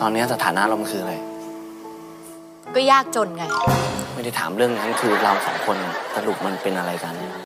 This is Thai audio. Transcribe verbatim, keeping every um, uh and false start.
ตอนนี้สถานะเรามันคืออะไรก็ยากจนไงไม่ได้ถามเรื่องนั้นคือเราสองคนสรุปมันเป็นอะไรกัน